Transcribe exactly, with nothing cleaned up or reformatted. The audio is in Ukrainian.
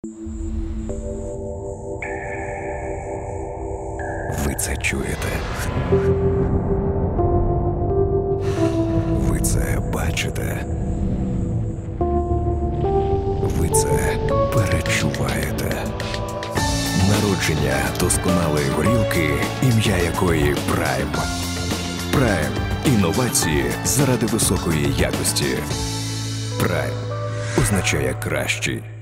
Ви це чуєте? Ви це бачите? Ви це перечуваєте? Народження досконалої горілки, ім'я якої Прайм. Прайм. Інновації заради високої якості. Прайм означає кращий.